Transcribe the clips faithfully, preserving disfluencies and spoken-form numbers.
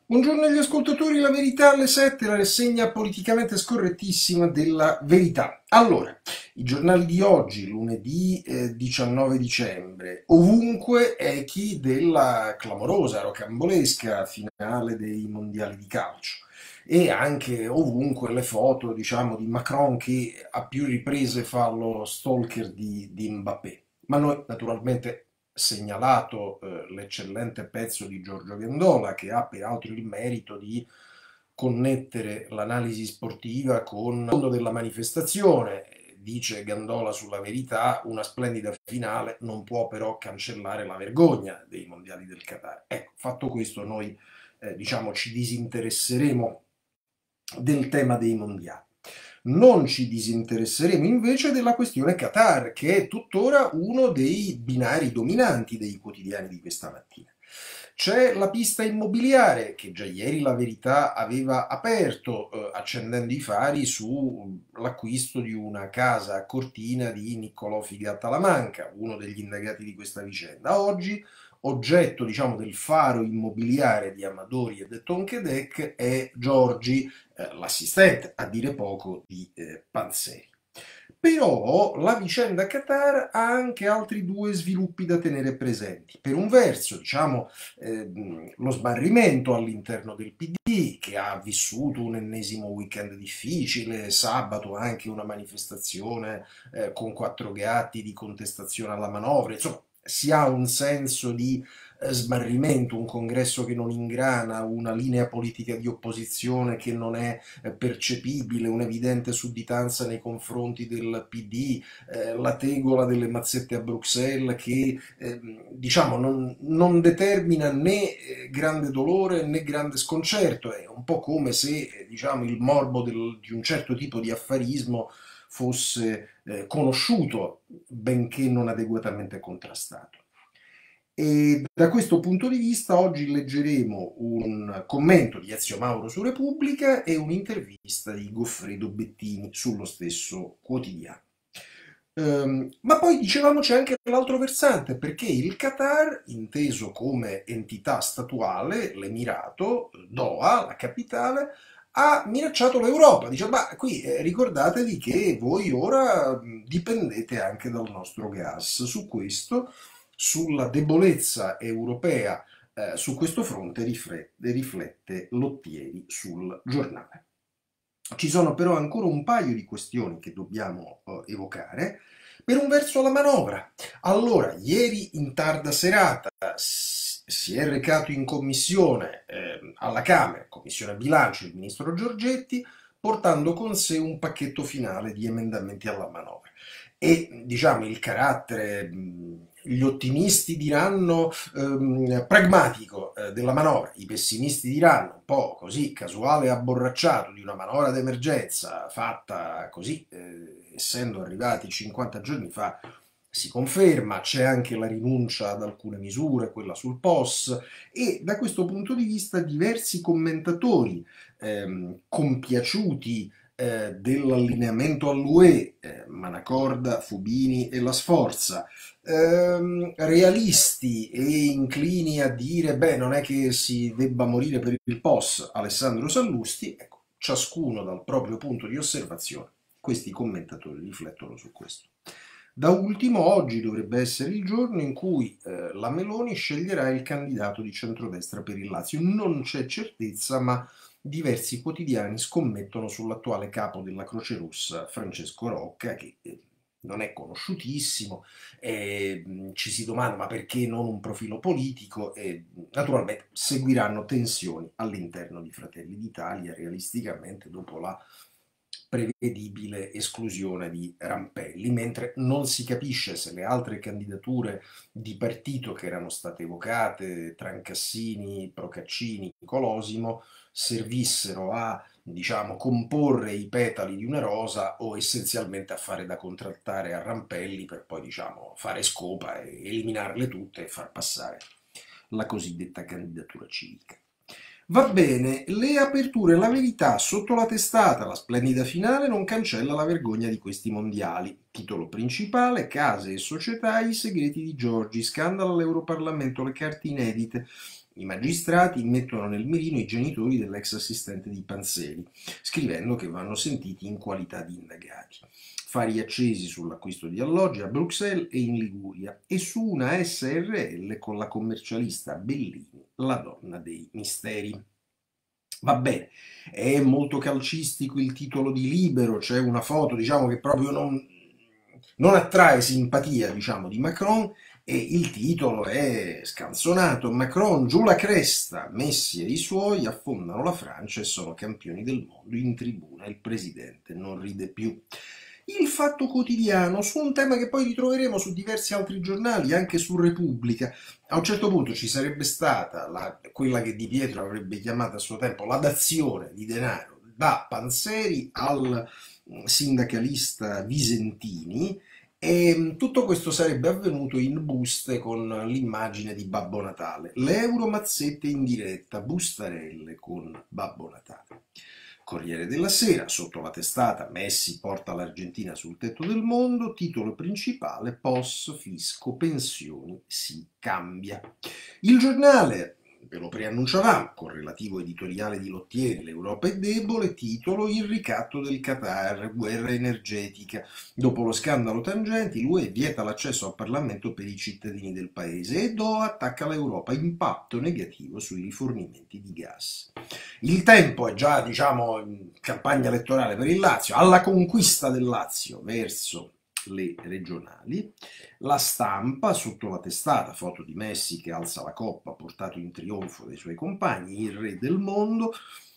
Buongiorno agli ascoltatori, la verità alle sette, la rassegna politicamente scorrettissima della verità. Allora, i giornali di oggi, lunedì eh, diciannove dicembre, ovunque echi della clamorosa, rocambolesca finale dei mondiali di calcio e anche ovunque le foto, diciamo, di Macron che a più riprese fa lo stalker di, di Mbappé. Ma noi naturalmente segnalato eh, l'eccellente pezzo di Giorgio Gandola, che ha peraltro il merito di connettere l'analisi sportiva con il mondo della manifestazione. Dice Gandola sulla verità, una splendida finale non può però cancellare la vergogna dei mondiali del Qatar. Ecco, fatto questo, noi eh, diciamo ci disinteresseremo del tema dei mondiali. Non ci disinteresseremo invece della questione Qatar, che è tuttora uno dei binari dominanti dei quotidiani di questa mattina. C'è la pista immobiliare che già ieri la Verità aveva aperto, eh, accendendo i fari sull'acquisto di una casa a Cortina di Niccolò Figat Talamanca, uno degli indagati di questa vicenda. Oggi, oggetto diciamo, del faro immobiliare di Amadori e de Tonchedec è Giorgi, eh, l'assistente, a dire poco, di eh, Panzeri. Però la vicenda Qatar ha anche altri due sviluppi da tenere presenti. Per un verso, diciamo, eh, lo sbarrimento all'interno del P D, che ha vissuto un ennesimo weekend difficile, sabato anche una manifestazione eh, con quattro gatti di contestazione alla manovra, insomma, si ha un senso di eh, smarrimento, un congresso che non ingrana, una linea politica di opposizione che non è eh, percepibile, un'evidente sudditanza nei confronti del P D, eh, la tegola delle mazzette a Bruxelles che eh, diciamo non, non determina né eh, grande dolore né grande sconcerto, è un po' come se eh, diciamo, il morbo del, di un certo tipo di affarismo fosse eh, conosciuto, benché non adeguatamente contrastato. E da questo punto di vista oggi leggeremo un commento di Ezio Mauro su Repubblica e un'intervista di Goffredo Bettini sullo stesso quotidiano. Um, ma poi dicevamo c'è anche l'altro versante, perché il Qatar, inteso come entità statuale, l'Emirato, Doha, la capitale, ha minacciato l'Europa. Dice, ma qui eh, ricordatevi che voi ora mh, dipendete anche dal nostro gas. Su questo, sulla debolezza europea eh, su questo fronte riflette, riflette Lottieri sul giornale. Ci sono però ancora un paio di questioni che dobbiamo eh, evocare. Per un verso la manovra. Allora, ieri in tarda serata s- si è recato in commissione eh, alla Camera, commissione bilancio, il ministro Giorgetti, portando con sé un pacchetto finale di emendamenti alla manovra. E diciamo il carattere, mh, gli ottimisti diranno ehm, pragmatico eh, della manovra, i pessimisti diranno un po' così casuale e abborracciato di una manovra d'emergenza fatta così, eh, essendo arrivati cinquanta giorni fa, si conferma, c'è anche la rinuncia ad alcune misure, quella sul P O S, e da questo punto di vista diversi commentatori ehm, compiaciuti eh, dell'allineamento all'U E, eh, Manacorda, Fubini e La Sforza, ehm, realisti e inclini a dire, beh, non è che si debba morire per il P O S, Alessandro Sallusti, ecco, ciascuno dal proprio punto di osservazione, questi commentatori riflettono su questo. Da ultimo, oggi dovrebbe essere il giorno in cui eh, la Meloni sceglierà il candidato di centrodestra per il Lazio. Non c'è certezza, ma diversi quotidiani scommettono sull'attuale capo della Croce Rossa, Francesco Rocca, che eh, non è conosciutissimo, eh, ci si domanda ma perché non un profilo politico e naturalmente seguiranno tensioni all'interno di Fratelli d'Italia, realisticamente dopo la prevedibile esclusione di Rampelli, mentre non si capisce se le altre candidature di partito che erano state evocate, Trancassini, Procaccini, Colosimo, servissero a, diciamo, comporre i petali di una rosa o essenzialmente a fare da contraltare a Rampelli per poi, diciamo, fare scopa e eliminarle tutte e far passare la cosiddetta candidatura civica. Va bene, le aperture, la verità sotto la testata, la splendida finale non cancella la vergogna di questi mondiali. Titolo principale, case e società, i segreti di Giorgi, scandalo all'Europarlamento, le carte inedite. I magistrati mettono nel mirino i genitori dell'ex assistente di Panzeri, scrivendo che vanno sentiti in qualità di indagati. Fari accesi sull'acquisto di alloggi a Bruxelles e in Liguria e su una S R L con la commercialista Bellini, la donna dei misteri. Va bene, è molto calcistico il titolo di Libero, c'è una foto, diciamo, che proprio non, non attrae simpatia, diciamo, di Macron, e il titolo è scanzonato: Macron giù la cresta, Messi e i suoi affondano la Francia e sono campioni del mondo. In tribuna il presidente non ride più. Il Fatto Quotidiano, su un tema che poi ritroveremo su diversi altri giornali, anche su Repubblica. A un certo punto ci sarebbe stata la, quella che Di Pietro avrebbe chiamato a suo tempo la dazione di denaro da Panzeri al sindacalista Visentini, e tutto questo sarebbe avvenuto in buste con l'immagine di Babbo Natale. L'euro mazzette in diretta, bustarelle con Babbo Natale. Corriere della Sera, sotto la testata Messi porta l'Argentina sul tetto del mondo, titolo principale: P O S, fisco, pensioni, si cambia. Il Giornale, ve lo preannunciavamo, con relativo editoriale di Lottieri, l'Europa è debole, titolo: il ricatto del Qatar, guerra energetica. Dopo lo scandalo Tangenti, l'U E vieta l'accesso al Parlamento per i cittadini del paese e Doha attacca l'Europa, impatto negativo sui rifornimenti di gas. Il Tempo è già, diciamo, in campagna elettorale per il Lazio, alla conquista del Lazio verso le regionali. La Stampa, sotto la testata, foto di Messi che alza la coppa portato in trionfo dai suoi compagni, il re del mondo,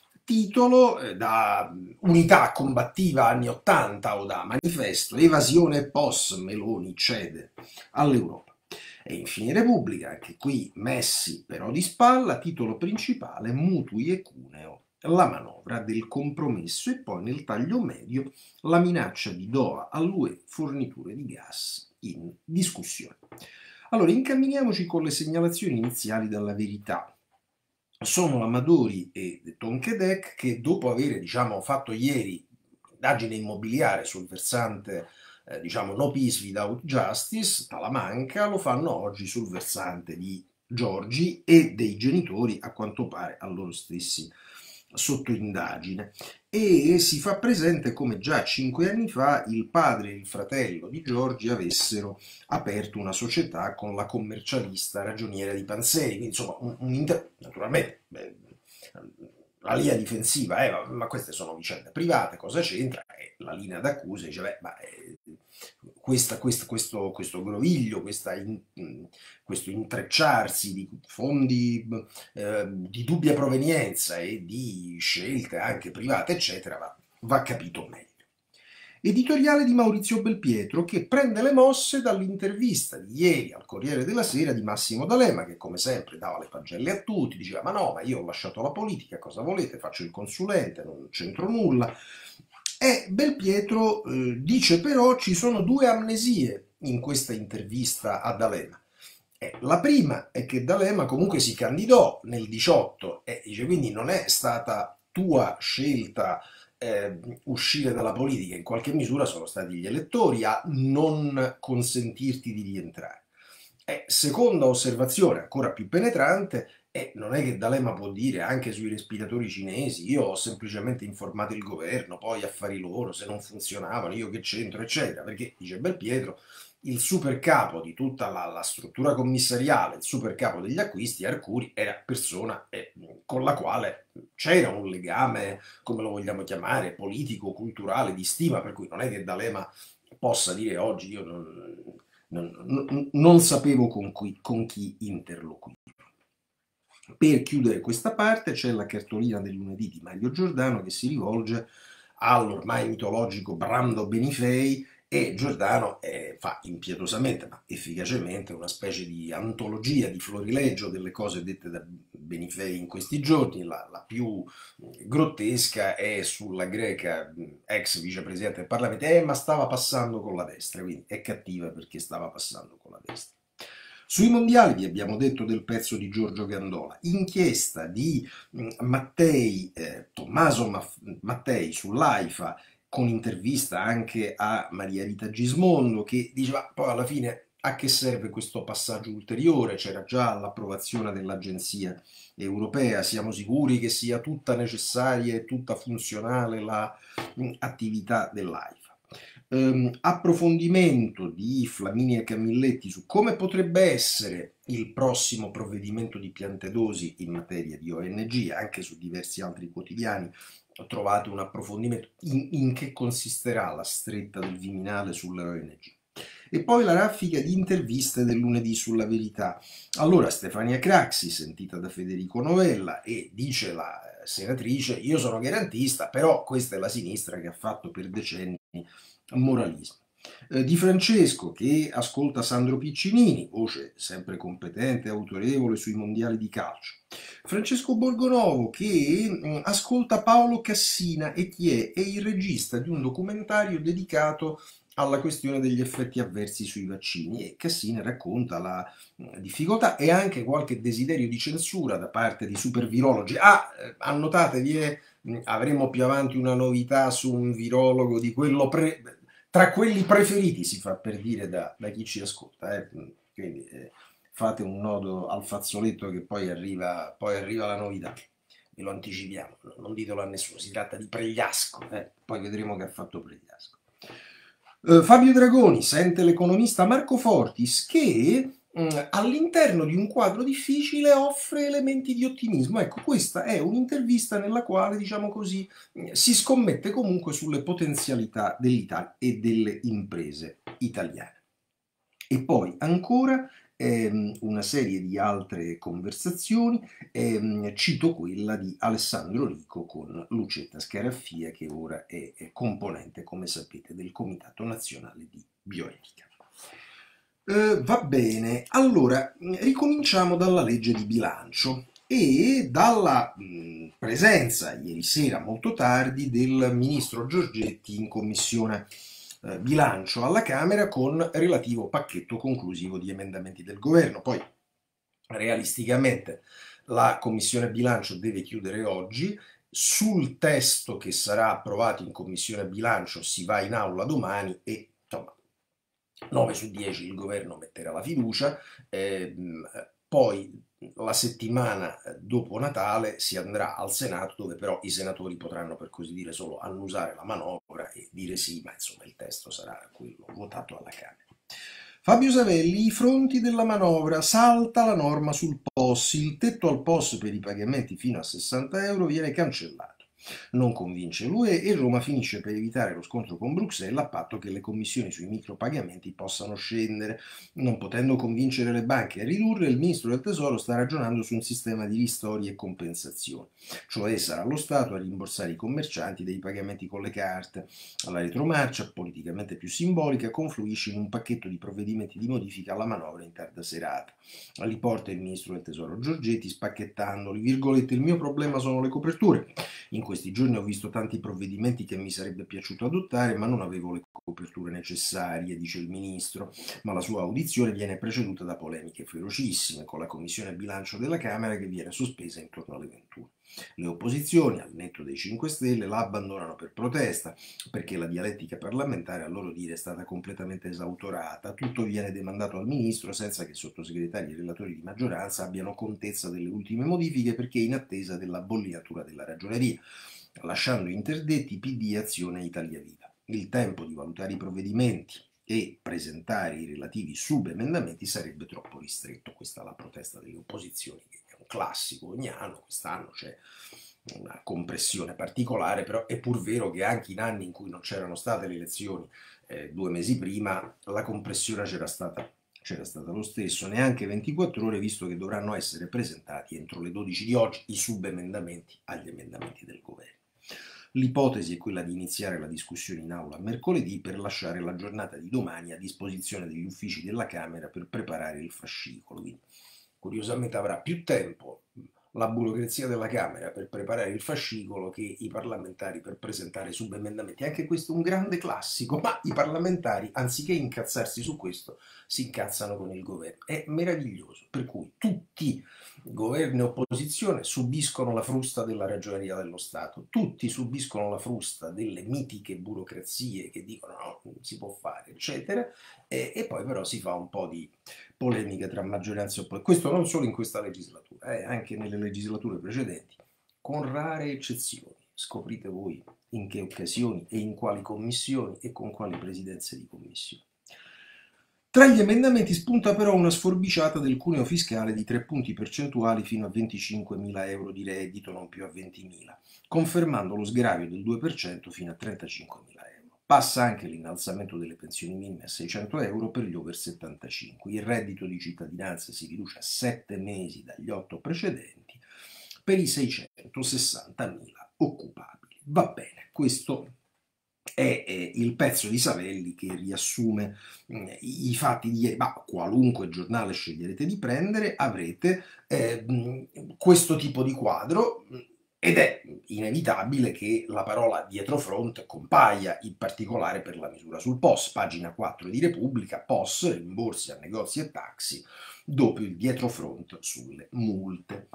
titolo eh, da unità combattiva anni ottanta o da manifesto: evasione e P O S, Meloni cede all'Europa. E infine Repubblica, anche qui Messi però di spalla, titolo principale: mutui e cuneo, la manovra del compromesso, e poi nel taglio medio la minaccia di Doha all'U E, forniture di gas in discussione. Allora, incamminiamoci con le segnalazioni iniziali dalla Verità. Sono Amadori e Tonchedec che, dopo aver, diciamo, fatto ieri indagine immobiliare sul versante eh, diciamo no peace without justice, Talamanca, lo fanno oggi sul versante di Giorgi e dei genitori, a quanto pare a loro stessi sotto indagine, e si fa presente come già cinque anni fa il padre e il fratello di Giorgi avessero aperto una società con la commercialista ragioniera di Panzeri, quindi insomma un, un inter... naturalmente beh, la linea difensiva, eh, ma, ma queste sono vicende private, cosa c'entra? Eh, la linea d'accusa dice, beh, ma, eh, questa, questa, questo, questo groviglio, questa in, questo intrecciarsi di fondi eh, di dubbia provenienza e di scelte anche private, eccetera, va, va capito meglio. Editoriale di Maurizio Belpietro, che prende le mosse dall'intervista di ieri al Corriere della Sera di Massimo D'Alema, che come sempre dava le pagelle a tutti, diceva: ma no, ma io ho lasciato la politica, cosa volete, faccio il consulente, non c'entro nulla. E Belpietro eh, dice però ci sono due amnesie in questa intervista a D'Alema. Eh, la prima è che D'Alema comunque si candidò nel diciotto e dice, quindi non è stata tua scelta eh, uscire dalla politica, in qualche misura sono stati gli elettori a non consentirti di rientrare. E seconda osservazione, ancora più penetrante, e non è che D'Alema può dire anche sui respiratori cinesi, io ho semplicemente informato il governo, poi affari loro, se non funzionavano, io che c'entro, eccetera, perché, dice Belpietro, il super capo di tutta la, la struttura commissariale, il super capo degli acquisti, Arcuri, era persona eh, con la quale c'era un legame, come lo vogliamo chiamare, politico, culturale, di stima, per cui non è che D'Alema possa dire oggi io non, non, non, non sapevo con, cui, con chi interloquire. Per chiudere questa parte c'è la cartolina del lunedì di Mario Giordano che si rivolge all'ormai mitologico Brando Benifei, e Giordano eh, fa impietosamente ma efficacemente una specie di antologia, di florilegio delle cose dette da Benifei in questi giorni. La, la più grottesca è sulla greca ex vicepresidente del Parlamento, eh, ma stava passando con la destra, quindi è cattiva perché stava passando con la destra. Sui mondiali vi abbiamo detto del pezzo di Giorgio Gandola, inchiesta di Mattei, eh, Tommaso Mattei sull'AIFA, con intervista anche a Maria Rita Gismondo, che diceva poi alla fine A che serve questo passaggio ulteriore? C'era già l'approvazione dell'Agenzia europea, siamo sicuri che sia tutta necessaria e tutta funzionale l'attività dell'AIFA. Um, approfondimento di Flaminia Camilletti su come potrebbe essere il prossimo provvedimento di Piantedosi in materia di O N G, anche su diversi altri quotidiani trovate un approfondimento in, in che consisterà la stretta del Viminale sulle O N G. E poi la raffica di interviste del lunedì sulla Verità. Allora Stefania Craxi, sentita da Federico Novella, e dice la senatrice: io sono garantista, però questa è la sinistra che ha fatto per decenni moralismo. Eh, Di Francesco, che ascolta Sandro Piccinini, voce sempre competente e autorevole sui mondiali di calcio. Francesco Borgonovo, che mh, ascolta Paolo Cassina, e chi è? È il regista di un documentario dedicato alla questione degli effetti avversi sui vaccini, e Cassina racconta la mh, difficoltà e anche qualche desiderio di censura da parte di supervirologi. Ah, eh, annotatevi, eh, mh, avremo più avanti una novità su un virologo di quello pre- tra quelli preferiti, si fa per dire da, da chi ci ascolta. Eh. Quindi eh, fate un nodo al fazzoletto che poi arriva, poi arriva la novità. Ve lo anticipiamo, non ditelo a nessuno, si tratta di Pregliasco, eh. Poi vedremo che ha fatto Pregliasco. Uh, Fabio Dragoni sente l'economista Marco Fortis che mh, all'interno di un quadro difficile offre elementi di ottimismo. Ecco, questa è un'intervista nella quale, diciamo così, mh, si scommette comunque sulle potenzialità dell'Italia e delle imprese italiane. E poi ancora ehm, una serie di altre conversazioni, ehm, cito quella di Alessandro Rico con Lucetta Scaraffia, che ora è, è componente, come sapete, del Comitato Nazionale di Bioetica. Eh, va bene, allora ricominciamo dalla legge di bilancio e dalla mh, presenza ieri sera molto tardi del ministro Giorgetti in commissione eh, bilancio alla Camera con relativo pacchetto conclusivo di emendamenti del governo. Poi realisticamente la commissione bilancio deve chiudere oggi. Sul testo che sarà approvato in commissione bilancio si va in aula domani e insomma nove su dieci il governo metterà la fiducia, ehm, poi la settimana dopo Natale si andrà al Senato, dove però i senatori potranno per così dire solo annusare la manovra e dire sì, ma insomma il testo sarà quello votato alla Camera. Fabio Savelli, i fronti della manovra, salta la norma sul P O S, il tetto al P O S per i pagamenti fino a sessanta euro viene cancellato. Non convince l'U E e Roma finisce per evitare lo scontro con Bruxelles a patto che le commissioni sui micropagamenti possano scendere. Non potendo convincere le banche a ridurre, il ministro del Tesoro sta ragionando su un sistema di ristori e compensazioni, cioè sarà lo Stato a rimborsare i commercianti dei pagamenti con le carte. La retromarcia, politicamente più simbolica, confluisce in un pacchetto di provvedimenti di modifica alla manovra in tarda serata. Li porta il ministro del Tesoro Giorgetti spacchettandoli. Virgolette, il mio problema sono le coperture. In questi giorni ho visto tanti provvedimenti che mi sarebbe piaciuto adottare, ma non avevo le coperture necessarie, dice il ministro, ma la sua audizione viene preceduta da polemiche ferocissime, con la commissione bilancio della Camera che viene sospesa intorno alle ventuno. Le opposizioni, al netto dei cinque Stelle, la abbandonano per protesta, perché la dialettica parlamentare, a loro dire, è stata completamente esautorata. Tutto viene demandato al ministro senza che sottosegretari e relatori di maggioranza abbiano contezza delle ultime modifiche, perché in attesa della bollinatura della ragioneria, lasciando interdetti P D, Azione e Italia Viva. Il tempo di valutare i provvedimenti e presentare i relativi subemendamenti sarebbe troppo ristretto. Questa è la protesta delle opposizioni, che è un classico ogni anno. Quest'anno c'è una compressione particolare, però è pur vero che anche in anni in cui non c'erano state le elezioni eh, due mesi prima, la compressione c'era stata, c'era stata lo stesso, neanche ventiquattro ore, visto che dovranno essere presentati entro le dodici di oggi i subemendamenti agli emendamenti del governo. L'ipotesi è quella di iniziare la discussione in aula mercoledì per lasciare la giornata di domani a disposizione degli uffici della Camera per preparare il fascicolo. Quindi, curiosamente avrà più tempo la burocrazia della Camera per preparare il fascicolo che i parlamentari per presentare subemendamenti. Anche questo è un grande classico, ma i parlamentari, anziché incazzarsi su questo, si incazzano con il governo. È meraviglioso, per cui tutti, governo e opposizione, subiscono la frusta della ragioneria dello Stato, tutti subiscono la frusta delle mitiche burocrazie che dicono no, non si può fare, eccetera, e, e poi però si fa un po' di polemiche tra maggioranza e opposizione. Questo non solo in questa legislatura, eh, anche nelle legislature precedenti, con rare eccezioni. Scoprite voi in che occasioni e in quali commissioni e con quali presidenze di commissioni. Tra gli emendamenti spunta però una sforbiciata del cuneo fiscale di tre punti percentuali fino a venticinquemila euro di reddito, non più a ventimila, confermando lo sgravio del due per cento fino a trentacinquemila euro. Passa anche l'innalzamento delle pensioni minime a seicento euro per gli over settantacinque. Il reddito di cittadinanza si riduce a sette mesi dagli otto precedenti per i seicentosessantamila occupabili. Va bene, questo è eh, il pezzo di Savelli che riassume mh, i fatti di ieri, ma qualunque giornale sceglierete di prendere avrete eh, mh, questo tipo di quadro mh, ed è inevitabile che la parola dietrofront compaia, in particolare per la misura sul P O S, pagina quattro di Repubblica, P O S, rimborsi a negozi e taxi, doppio il dietrofront sulle multe.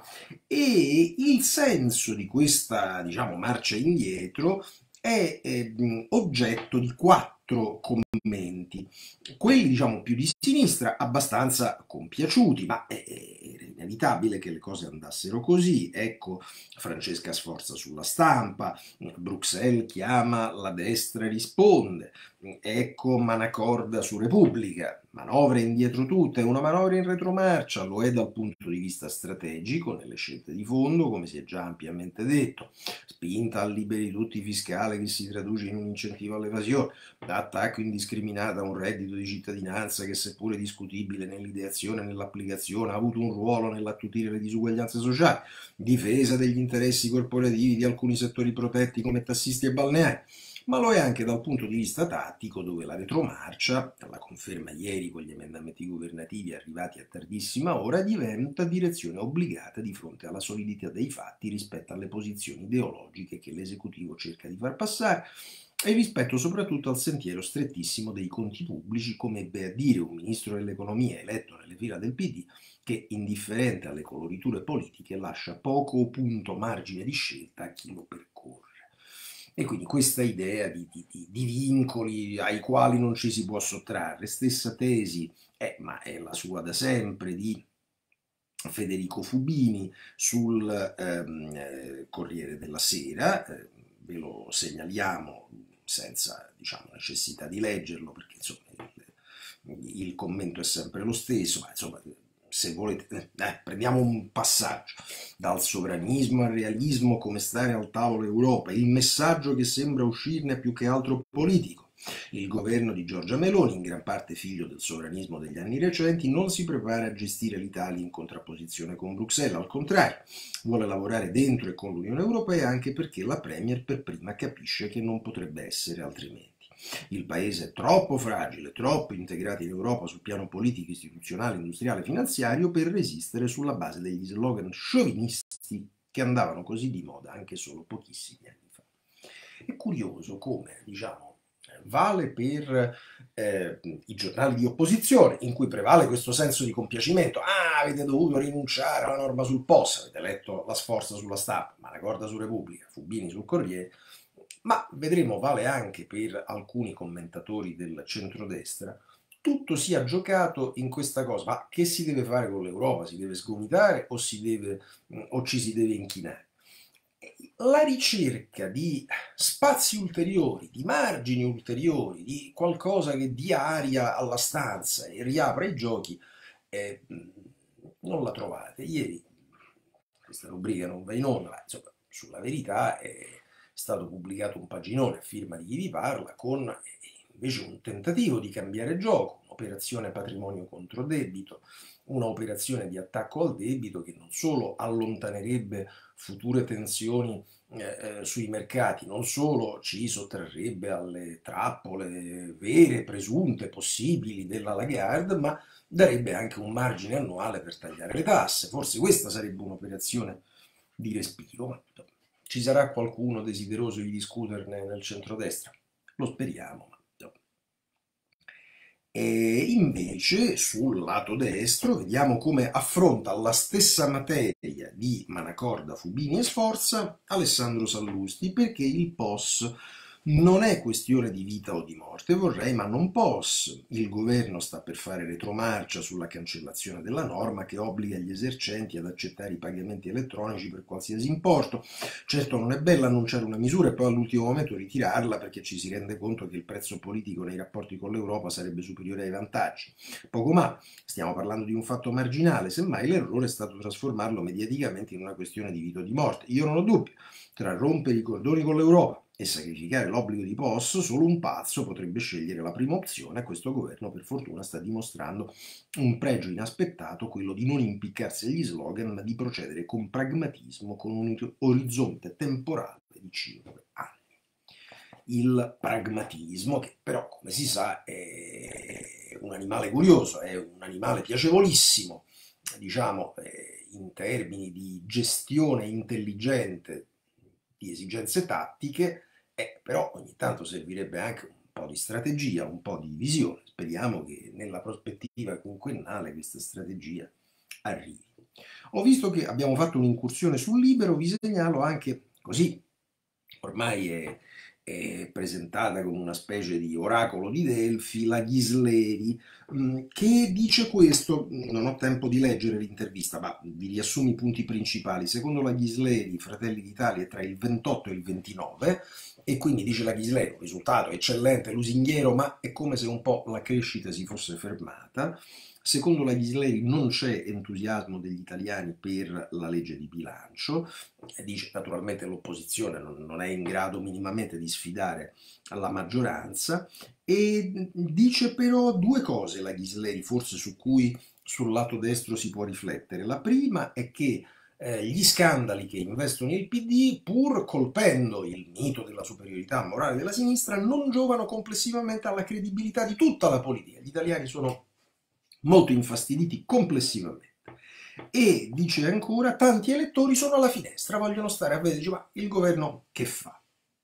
E il senso di questa, diciamo, marcia indietro è eh, oggetto di quattro commenti, quelli diciamo più di sinistra abbastanza compiaciuti, ma è, era inevitabile che le cose andassero così. Ecco Francesca Sforza sulla Stampa, Bruxelles chiama, la destra risponde, ecco Manacorda su Repubblica, manovra indietro tutta, è una manovra in retromarcia, lo è dal punto di vista strategico nelle scelte di fondo, come si è già ampiamente detto, spinta al liberi tutti fiscale che si traduce in un incentivo all'evasione, attacco indiscriminato a un reddito di cittadinanza che seppure discutibile nell'ideazione e nell'applicazione ha avuto un ruolo nell'attutire le disuguaglianze sociali, difesa degli interessi corporativi di alcuni settori protetti come tassisti e balneari, ma lo è anche dal punto di vista tattico, dove la retromarcia, la conferma ieri con gli emendamenti governativi arrivati a tardissima ora, diventa direzione obbligata di fronte alla solidità dei fatti rispetto alle posizioni ideologiche che l'esecutivo cerca di far passare e rispetto soprattutto al sentiero strettissimo dei conti pubblici, come ebbe a dire un ministro dell'economia eletto nelle fila del P D, che indifferente alle coloriture politiche lascia poco o punto margine di scelta a chi lo percorre. E quindi questa idea di, di, di, vincoli ai quali non ci si può sottrarre, stessa tesi, è, ma è la sua da sempre, di Federico Fubini sul ehm, Corriere della Sera, eh, ve lo segnaliamo senza diciamo, necessità di leggerlo perché insomma, il, il commento è sempre lo stesso, ma insomma se volete, eh, prendiamo un passaggio dal sovranismo al realismo, come stare al tavolo Europa, il messaggio che sembra uscirne più che altro politico. Il governo di Giorgia Meloni, in gran parte figlio del sovranismo degli anni recenti, non si prepara a gestire l'Italia in contrapposizione con Bruxelles, al contrario, vuole lavorare dentro e con l'Unione Europea anche perché la Premier per prima capisce che non potrebbe essere altrimenti. Il paese è troppo fragile, troppo integrato in Europa sul piano politico, istituzionale, industriale e finanziario per resistere sulla base degli slogan sciovinisti che andavano così di moda anche solo pochissimi anni fa. È curioso come, diciamo, vale per eh, i giornali di opposizione, in cui prevale questo senso di compiacimento. Ah, avete dovuto rinunciare alla norma sul P O S, avete letto la Sforza sulla Stampa, Manacorda su Repubblica, Fubini sul Corriere, ma vedremo vale anche per alcuni commentatori del centrodestra, tutto sia giocato in questa cosa. Ma che si deve fare con l'Europa? Si deve sgomitare o, si deve, o ci si deve inchinare? La ricerca di spazi ulteriori, di margini ulteriori, di qualcosa che dia aria alla stanza e riapra i giochi, eh, non la trovate. Ieri questa rubrica non va in onda, ma insomma, sulla Verità è stato pubblicato un paginone a firma di chi vi parla con invece un tentativo di cambiare gioco, un'operazione patrimonio contro debito, un'operazione di attacco al debito che non solo allontanerebbe future tensioni eh, eh, sui mercati, non solo ci sottrarrebbe alle trappole vere, presunte, possibili della Lagarde, ma darebbe anche un margine annuale per tagliare le tasse. Forse questa sarebbe un'operazione di respiro. Ma ci sarà qualcuno desideroso di discuterne nel centrodestra? Lo speriamo. E invece sul lato destro vediamo come affronta la stessa materia di Manacorda, Fubini e Sforza Alessandro Sallusti, perché il P O S non è questione di vita o di morte, vorrei ma non posso. Il governo sta per fare retromarcia sulla cancellazione della norma che obbliga gli esercenti ad accettare i pagamenti elettronici per qualsiasi importo. Certo non è bello annunciare una misura e poi all'ultimo momento ritirarla perché ci si rende conto che il prezzo politico nei rapporti con l'Europa sarebbe superiore ai vantaggi. Poco ma, stiamo parlando di un fatto marginale, semmai l'errore è stato trasformarlo mediaticamente in una questione di vita o di morte. Io non ho dubbi, tra rompere i cordoni con l'Europa e sacrificare l'obbligo di P O S, solo un pazzo potrebbe scegliere la prima opzione. Questo governo per fortuna sta dimostrando un pregio inaspettato, quello di non impiccarsi agli slogan, ma di procedere con pragmatismo, con un orizzonte temporale di cinque anni. Il pragmatismo, che però, come si sa, è un animale curioso, è un animale piacevolissimo, diciamo, in termini di gestione intelligente di esigenze tattiche, eh, però ogni tanto servirebbe anche un po' di strategia, un po' di visione. Speriamo che nella prospettiva quinquennale questa strategia arrivi. Ho visto che abbiamo fatto un'incursione sul Libero, vi segnalo anche così, ormai è, è presentata come una specie di oracolo di Delfi, la Ghisleri, mh, che dice questo. Non ho tempo di leggere l'intervista, ma vi riassumo i punti principali. Secondo la Ghisleri, Fratelli d'Italia è tra il ventotto e il ventinove, e quindi dice la Ghisleri, un risultato eccellente, lusinghiero, ma è come se un po' la crescita si fosse fermata. Secondo la Ghisleri non c'è entusiasmo degli italiani per la legge di bilancio, dice naturalmente l'opposizione non, non è in grado minimamente di sfidare la maggioranza, e dice però due cose la Ghisleri, forse su cui sul lato destro si può riflettere. La prima è che eh, gli scandali che investono il P D, pur colpendo il mito della superiorità morale della sinistra, non giovano complessivamente alla credibilità di tutta la politica. Gli italiani sono molto infastiditi complessivamente. E dice ancora, tanti elettori sono alla finestra, vogliono stare a vedere, dice, ma il governo che fa?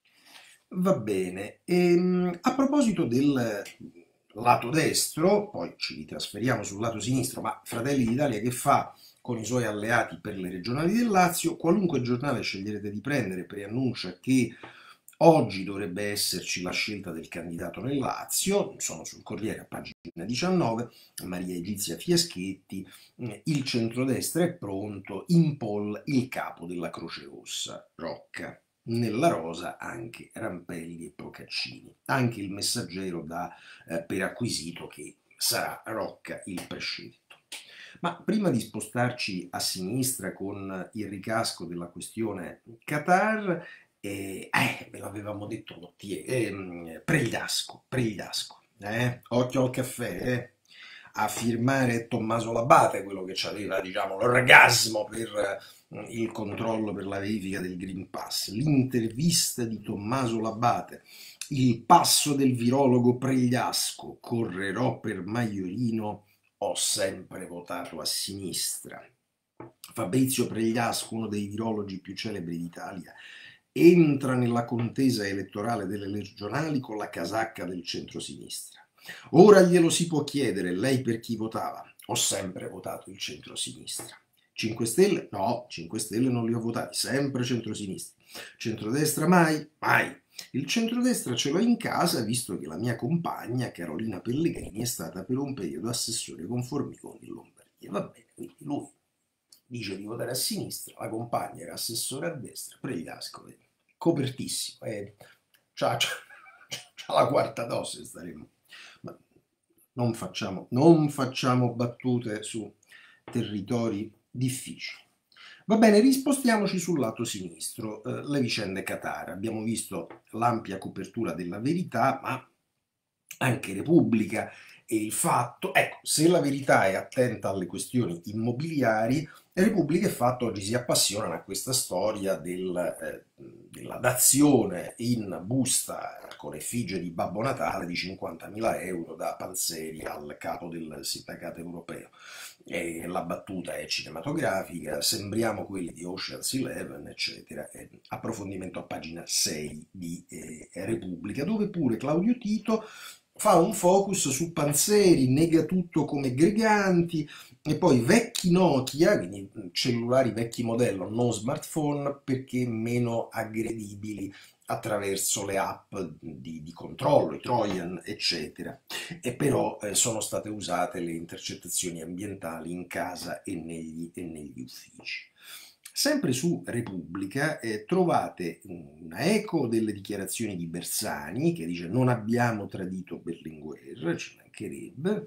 Va bene. E, a proposito del lato destro, poi ci ritrasferiamo sul lato sinistro, ma Fratelli d'Italia che fa con i suoi alleati per le regionali del Lazio? Qualunque giornale sceglierete di prendere preannuncia che oggi dovrebbe esserci la scelta del candidato nel Lazio. Sono sul Corriere a pagina diciannove, Maria Egizia Fiaschetti, il centrodestra è pronto, in poll il capo della Croce Rossa, Rocca. Nella rosa anche Rampelli e Procaccini. Anche il Messaggero dà eh, per acquisito che sarà Rocca il prescelto. Ma prima di spostarci a sinistra con il ricasco della questione Qatar, eh, eh ve l'avevamo detto Lottier, eh, Pregliasco, Pregliasco, eh? Occhio al caffè, eh? A firmare Tommaso Labate, quello che aveva, diciamo, l'orgasmo per il controllo per la verifica del Green Pass, l'intervista di Tommaso Labate, il passo del virologo Pregliasco, correrò per Maiorino, ho sempre votato a sinistra. Fabrizio Pregliasco, uno dei virologi più celebri d'Italia, entra nella contesa elettorale delle regionali con la casacca del centrosinistra. Ora glielo si può chiedere, lei per chi votava? Ho sempre votato il centrosinistra. cinque Stelle? No, cinque Stelle non li ho votati, sempre centrosinistra. Centrodestra mai? Mai. Il centrodestra ce l'ho in casa, visto che la mia compagna, Carolina Pellegrini, è stata per un periodo assessore con Formigoni in Lombardia. Va bene, quindi lui dice di votare a sinistra, la compagna era assessore a destra, Pregliasco, copertissimo, eh, c'ha, c'ha, c'ha la quarta dose, staremo. Ma non facciamo, non facciamo battute su territori difficili. Va bene, rispostiamoci sul lato sinistro, eh, le vicende Qatar. Abbiamo visto l'ampia copertura della Verità, ma anche Repubblica e Il Fatto. Ecco, se la Verità è attenta alle questioni immobiliari, Repubblica e Fatto oggi si appassionano a questa storia del, eh, della dazione in busta con effigie di Babbo Natale di cinquantamila euro da Panzeri al capo del sindacato europeo. E la battuta è cinematografica, sembriamo quelli di Ocean's Eleven, eccetera. Eh, approfondimento a pagina sei di eh, Repubblica, dove pure Claudio Tito fa un focus su Panzeri, nega tutto come Greganti, e poi vecchi Nokia, quindi cellulari vecchi modello, non smartphone, perché meno aggredibili attraverso le app di, di controllo, i Trojan, eccetera. E però eh, sono state usate le intercettazioni ambientali in casa e negli, e negli uffici. Sempre su Repubblica eh, trovate una eco delle dichiarazioni di Bersani che dice non abbiamo tradito Berlinguer, ci mancherebbe,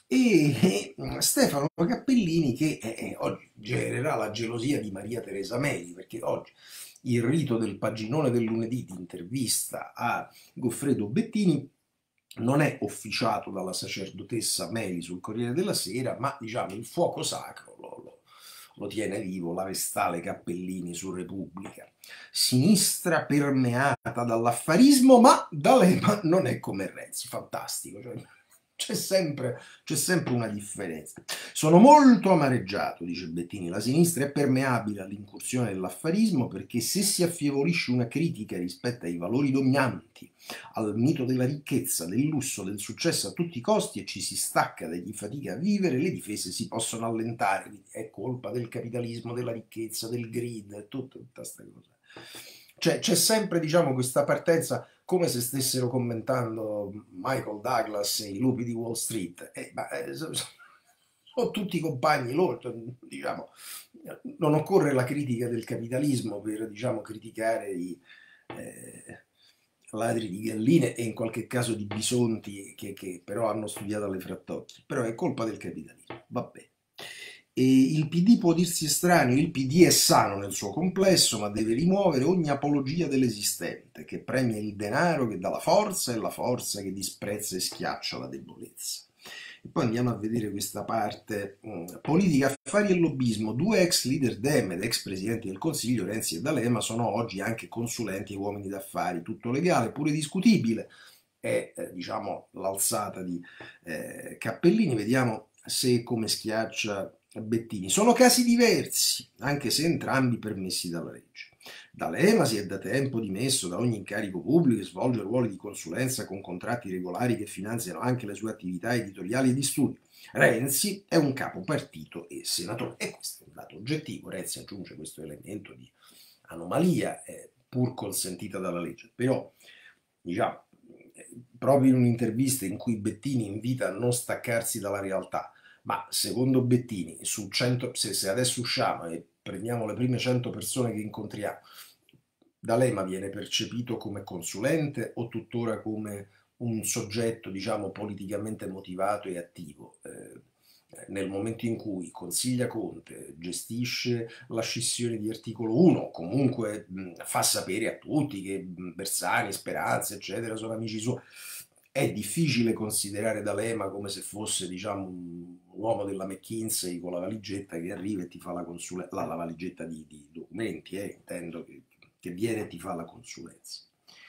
e eh, Stefano Cappellini che eh, eh, oggi genererà la gelosia di Maria Teresa Meli, perché oggi il rito del paginone del lunedì di intervista a Goffredo Bettini non è officiato dalla sacerdotessa Meli sul Corriere della Sera, ma diciamo il fuoco sacro lo, lo, lo tiene vivo la Vestale Cappellini su Repubblica. Sinistra permeata dall'affarismo, ma D'Alema non è come Renzi, fantastico, cioè, c'è sempre, c'è sempre una differenza. Sono molto amareggiato, dice Bettini, la sinistra è permeabile all'incursione dell'affarismo perché se si affievolisce una critica rispetto ai valori dominanti, al mito della ricchezza, del lusso, del successo a tutti i costi e ci si stacca da chi fatica a vivere, le difese si possono allentare. Quindi è colpa del capitalismo, della ricchezza, del greed, tutta questa cosa. Cioè, c'è sempre, diciamo, questa partenza come se stessero commentando Michael Douglas e i lupi di Wall Street. Eh, ma, eh, sono tutti compagni loro, diciamo. Non occorre la critica del capitalismo per, diciamo, criticare i eh, ladri di galline e in qualche caso di bisonti che, che però hanno studiato alle frattocchie. Però è colpa del capitalismo, va bene. E il P D può dirsi estraneo, il P D è sano nel suo complesso, ma deve rimuovere ogni apologia dell'esistente, che premia il denaro che dà la forza e la forza che disprezza e schiaccia la debolezza. E poi andiamo a vedere questa parte. mh, Politica, affari e lobbismo. Due ex leader Dem ed ex presidenti del Consiglio, Renzi e D'Alema, sono oggi anche consulenti e uomini d'affari. Tutto legale, pure discutibile. È, eh, diciamo, l'alzata di eh, Cappellini. Vediamo se e come schiaccia Bettini. Sono casi diversi, anche se entrambi permessi dalla legge. D'Alema si è da tempo dimesso da ogni incarico pubblico e svolge ruoli di consulenza con contratti regolari che finanziano anche le sue attività editoriali e di studio. Renzi è un capo partito e senatore, e questo è un dato oggettivo. Renzi aggiunge questo elemento di anomalia, eh, pur consentita dalla legge. Però, diciamo, proprio in un'intervista in cui Bettini invita a non staccarsi dalla realtà, ma secondo Bettini, su cento, se, se adesso usciamo e prendiamo le prime cento persone che incontriamo, D'Alema viene percepito come consulente o tuttora come un soggetto, diciamo, politicamente motivato e attivo? Eh, nel momento in cui consiglia Conte, gestisce la scissione di articolo uno, comunque mh, fa sapere a tutti che mh, Bersani, Speranza, eccetera, sono amici suoi, è difficile considerare D'Alema come se fosse, diciamo, un uomo della McKinsey con la valigetta che arriva e ti fa la consulenza, la, la valigetta di, di documenti, eh, intendo, che, che viene e ti fa la consulenza.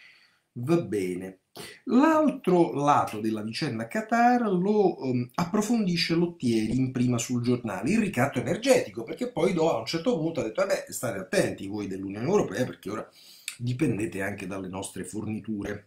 Va bene. L'altro lato della vicenda Qatar lo um, approfondisce Lottieri in prima sul giornale, il ricatto energetico, perché poi do, a un certo punto ha detto, vabbè, state attenti voi dell'Unione Europea perché ora dipendete anche dalle nostre forniture.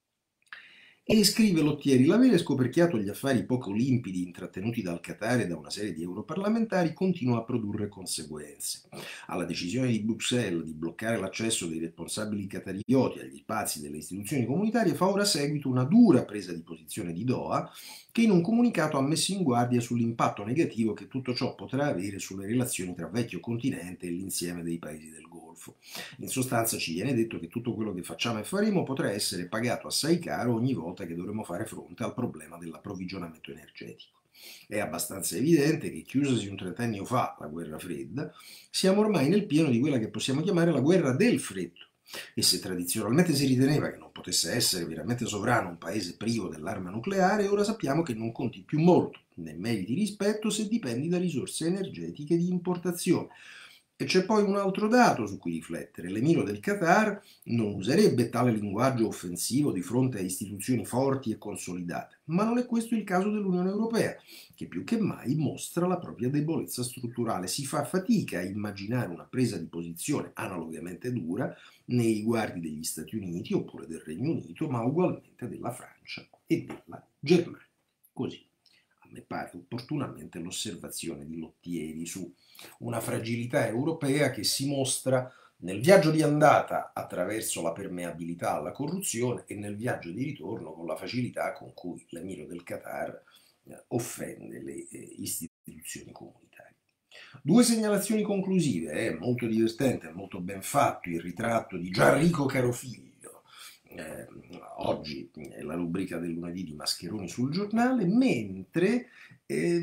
E scrive Lottieri, l'avere scoperchiato gli affari poco limpidi intrattenuti dal Qatar e da una serie di europarlamentari continua a produrre conseguenze. Alla decisione di Bruxelles di bloccare l'accesso dei responsabili qatarioti agli spazi delle istituzioni comunitarie fa ora seguito una dura presa di posizione di Doha, che in un comunicato ha messo in guardia sull'impatto negativo che tutto ciò potrà avere sulle relazioni tra vecchio continente e l'insieme dei paesi del Golfo. In sostanza ci viene detto che tutto quello che facciamo e faremo potrà essere pagato assai caro ogni volta che dovremo fare fronte al problema dell'approvvigionamento energetico. È abbastanza evidente che, chiusasi un trentennio fa la guerra fredda, siamo ormai nel pieno di quella che possiamo chiamare la guerra del freddo. E se tradizionalmente si riteneva che non potesse essere veramente sovrano un paese privo dell'arma nucleare, ora sappiamo che non conti più molto, né meriti rispetto se dipendi da risorse energetiche di importazione. E c'è poi un altro dato su cui riflettere. L'emiro del Qatar non userebbe tale linguaggio offensivo di fronte a istituzioni forti e consolidate, ma non è questo il caso dell'Unione Europea, che più che mai mostra la propria debolezza strutturale. Si fa fatica a immaginare una presa di posizione analogamente dura nei riguardi degli Stati Uniti oppure del Regno Unito, ma ugualmente della Francia e della Germania. Così, a me pare opportunamente l'osservazione di Lottieri su una fragilità europea che si mostra nel viaggio di andata attraverso la permeabilità alla corruzione e nel viaggio di ritorno con la facilità con cui l'emiro del Qatar eh, offende le eh, istituzioni comunitarie. Due segnalazioni conclusive, è eh, molto divertente, molto ben fatto il ritratto di Gianrico Carofiglio, eh, oggi è la rubrica del lunedì di Mascheroni sul giornale, mentre eh,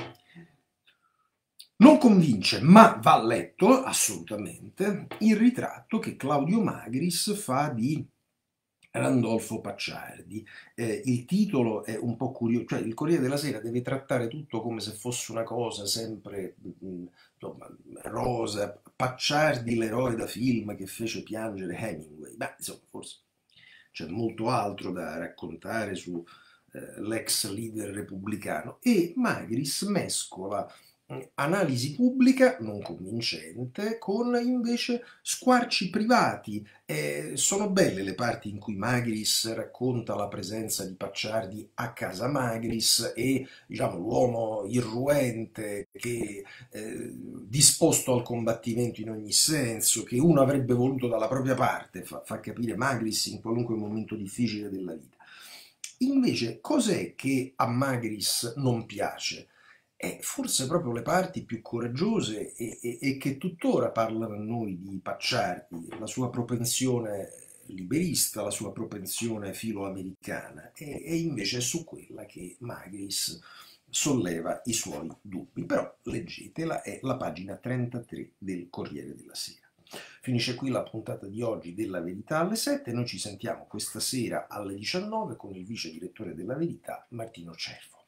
non convince, ma va letto assolutamente, il ritratto che Claudio Magris fa di Randolfo Pacciardi. Eh, il titolo è un po' curioso, cioè il Corriere della Sera deve trattare tutto come se fosse una cosa sempre mh, insomma, rosa. Pacciardi, l'eroe da film che fece piangere Hemingway. Beh, insomma, forse c'è molto altro da raccontare su eh, l'ex leader repubblicano. E Magris mescola analisi pubblica non convincente con invece squarci privati. Eh, sono belle le parti in cui Magris racconta la presenza di Pacciardi a casa Magris e diciamo l'uomo irruente che eh, disposto al combattimento in ogni senso, che uno avrebbe voluto dalla propria parte, fa, fa capire Magris in qualunque momento difficile della vita. Invece, cos'è che a Magris non piace? E forse proprio le parti più coraggiose e, e, e che tuttora parlano a noi di Pacciardi, la sua propensione liberista, la sua propensione filoamericana, e, e invece è su quella che Magris solleva i suoi dubbi. Però leggetela, è la pagina trentatré del Corriere della Sera. Finisce qui la puntata di oggi della Verità alle sette, noi ci sentiamo questa sera alle diciannove con il vice direttore della Verità, Martino Cervo.